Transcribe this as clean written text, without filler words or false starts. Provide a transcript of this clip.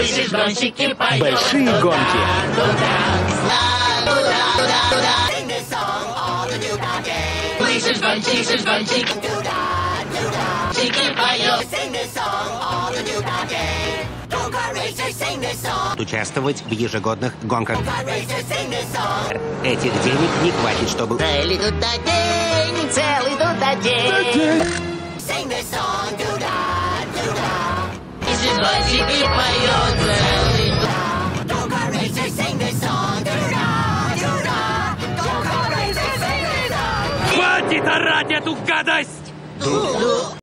Слышишь, гонщики поют. Большие гонки. Слышишь, гонщик. Чики поют. Участвовать в ежегодных гонках. Этих денег не хватит, чтобы... Целый тут день, целый тут день. Слышишь, гонщики поют. Целый Хватит орать эту гадость!